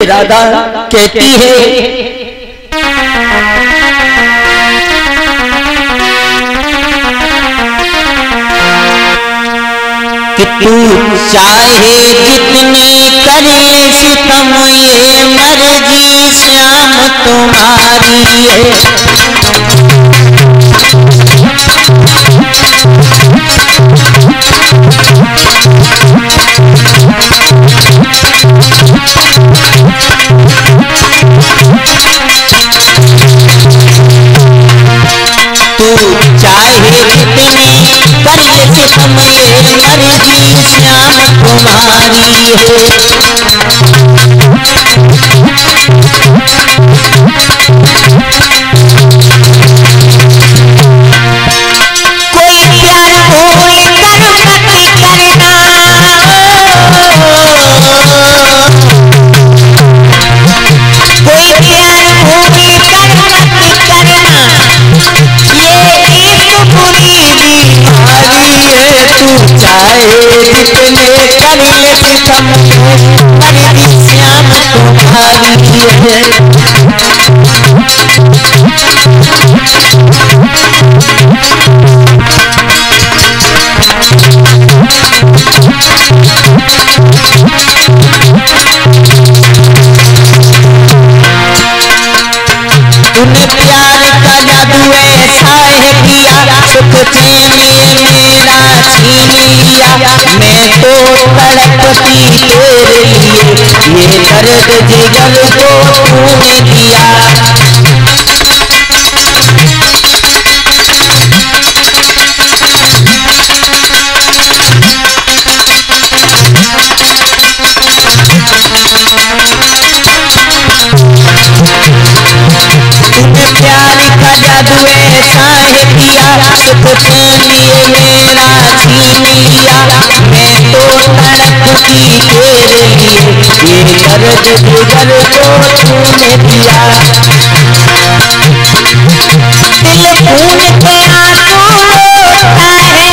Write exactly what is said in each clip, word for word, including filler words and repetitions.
राधा कहती है कि तू चाहे जितने कर ले सितम ये मर्जी श्याम तुम्हारी है। तू चाहे जितने कर ले सितम ये मर्जी श्याम तुम्हारी है। कोई प्यार भूल कर मत करना, कोई प्यार भूल कर मत करना, ये एक बुरी बीमारी है। तू चाहे जितने कर ले सितम मर्जी श्याम तुम्हारी है। तूने प्यार का जादू ऐसा है किया, सुख चैन ये मेरा छीन लिया। मैं तो तड़पती तेरे लिए, ये दर्द जिगर को तूने दिया। तूने प्यार का जादू ऐसा है किया, सुख चैन ये मेरा छीन लिया। मैं तो तड़पती तेरे लिए, ये दर्द जिगर को तूने दिया। दिल खून के आंसू रोता है,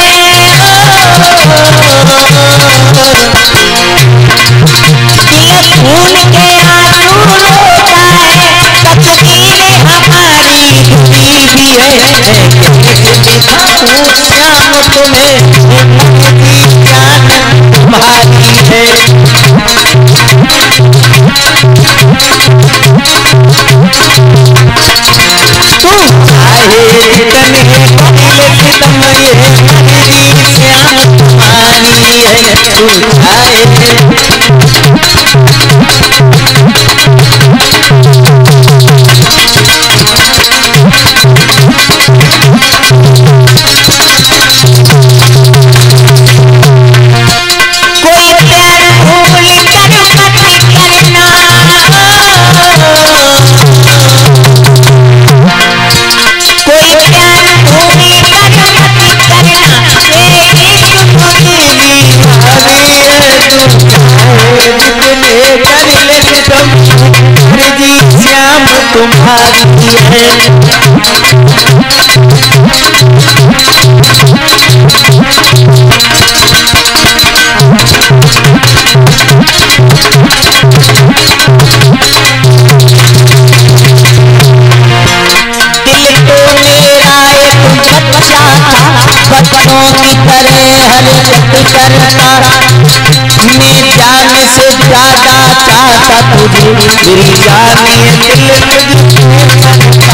दिल खून के आंसू रोता है। तकदीर हमारी हुई भी है, श्याम तुम्हें मेरी जान तुम्हारी है। तू चाहे जितने कर ले सितम ये मेरी श्याम तुम्हारी है। तू चाहे कोई प्यार भूल कर मत करना, कोई प्यार भूल कर मत करना, ये एक बुरी बीमारी है। तू चाहे जितने कर ले सितम मर्जी श्याम तुम्हारी है। दिल तो मेरा एक बच्चा था, बच्चों की तरह हरकत करता। मैं जान से ज्यादा चाहता तुझे, मेरी जान ये दिल तुझसे करता।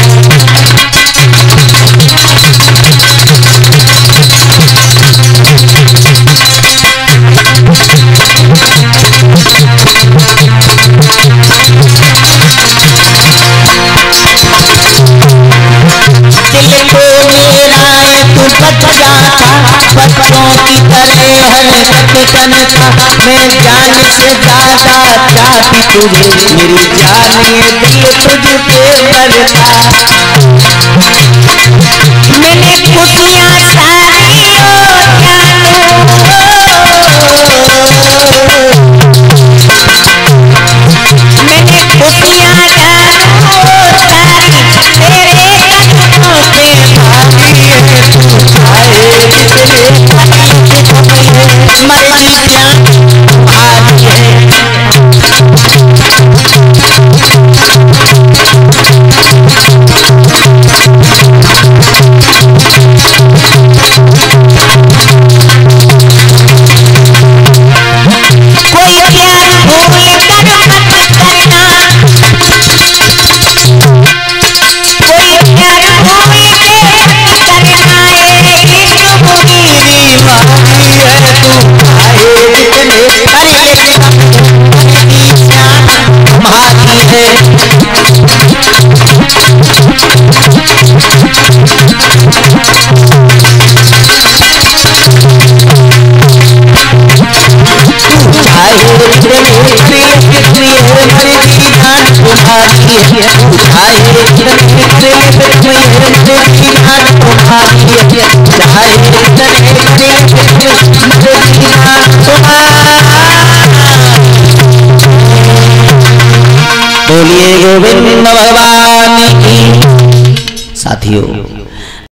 दिल तो मेरा एक बच्चा था, बच्चों की तरह हरकत करता। मैं जान से ज्यादा चाहती तुझे, मेरी जान ये दिल तुझ पे मरता। मैंने खुशियाँ सारी ओ जानू, मैंने खुशियाँ जानू सारी तेरे कदमों पे भागी है। तू चाहे जितने मर्जी श्याम तुम्हारी है। मर्जी जान तुम्हारी है, चाहे इतने करे मर्जी जान तुम्हारी है, चाहे इतने करे मर्जी जान तुम्हारी। बोलिए गोविंद भगवान की। साथियों